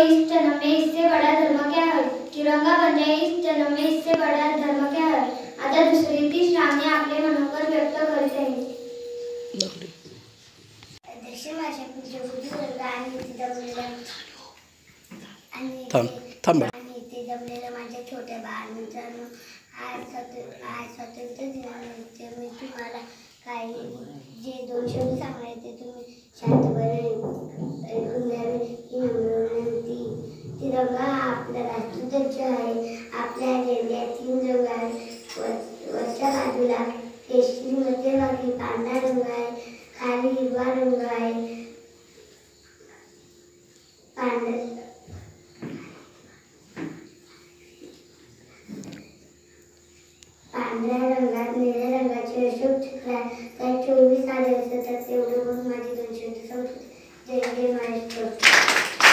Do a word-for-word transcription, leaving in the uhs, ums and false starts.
इस जन्म में इससे बड़ा धर्म क्या है? तिरंगा बन जाए इस जन्म में इससे बड़ा धर्म क्या है? आता दुसरी ती श्रावणी आपले मनोगत व्यक्त करीत आहे. दक्षिण भाषा पुढच्या आणि इथे जमलेलं आणि थांब थांब आणि इथे जमलेलं माझ्या छोट्या बाळांचं आज स्वतंत्र आज स्वातंत्र्य दिनानिमित्त मी तुम्हाला काही जे दोन शब्द सांगायचे तुम्ही शांतपणे ऐकून घ्यावे ही नम्र विनंती. तिरंगा हा आपला राष्ट्रध्वज आहे. आपल्या झेंड्यात तीन रंग आहेत. वरच्या बाजूला केशरी मध्यभागी पांढरा रंग आहे. खाली हिरवा रंग आहे. पांढरा पांढऱ्या रंगात निळ्या रंगाचे अशोक चक्र आहे. त्यात चोवीस आले असतात. तेवढं म्हणून माझी दोन शब्द संस्कृत जय जय महाराष्ट्र.